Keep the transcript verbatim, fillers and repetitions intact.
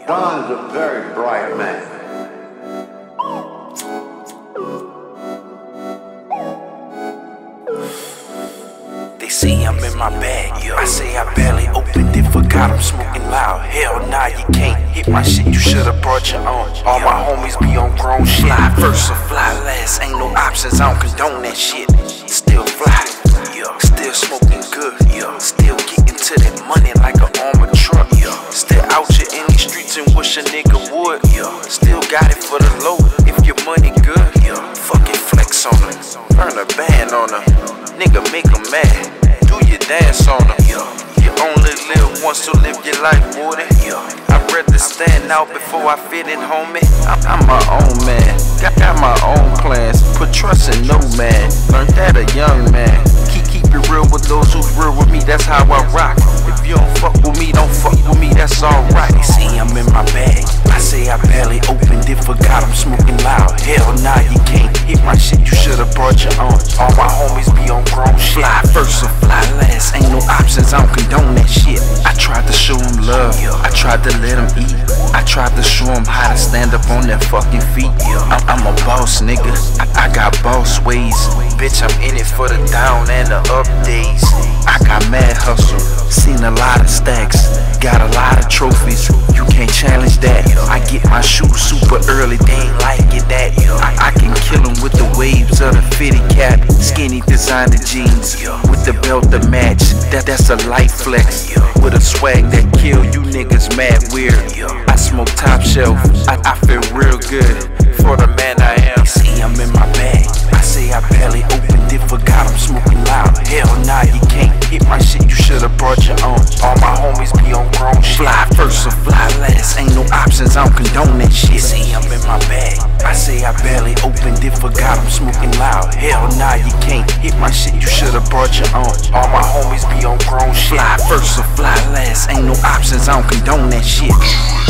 Don's a very bright man. They say I'm in my bag, yo. I say I barely opened it, forgot I'm smoking loud. Hell nah, you can't hit my shit, you should've brought your own. All my homies be on grown shit. Fly first or fly last, ain't no options, I don't condone that shit. Still fly, yo. Still smoking good, yo. Still getting to that money like an armored truck, yo. Still out here in these streets and wish a nigga would, yo. Still got it for the low, if your money good, yo. Fucking flex on her, burn a band on her. Nigga make them mad, do your dance on them, yo. You only live once, so live your life, boy, yo. I'd rather stand out before I fit in, homie. I'm, I'm my own man, got, got my own plans. Put trust in no man, learned that a young man. Keep, keep it real with those who's real with me, that's how I rock. If you don't fuck with me, don't fuck with me, that's alright. They say I'm in my bag, I say I barely opened it, forgot I'm smoking loud. Hell nah, you can't hit my shit, you should've brought your own. All my homies be on grown shit. Fly first or fly last, ain't no options, I don't condone that shit. I tried to show them love, I tried to let them eat. I tried to show them how to stand up on their fucking feet. I'm, I'm a boss, nigga, I, I got boss ways. Bitch, I'm in it for the down and the up days. I got mad hustle, seen a lot of stacks, got a lot of trophies, you can't challenge that. I get my shoes super early, they ain't like it that. I, I can kill them with the waves of the fitted cap, skinny designer jeans, with the belt to match, that, that's a light flex, with a swag that kill you niggas mad weird. I smoke top shelf, I, I feel real good, for the man I am. See, I'm in my bag, I say I barely opened it, forgot I'm smoking loud. Hell nah, you can't hit my shit, you should've brought your own. All my homies be on grown shit. Fly first or fly last, ain't no options, I don't condone that shit. See, I'm in my bag, I say I barely opened it, forgot I'm smoking loud. Hell nah, you can't hit my shit, you should've brought your own. All my homies be on grown shit. Fly first or fly last, ain't no options, I don't condone that shit.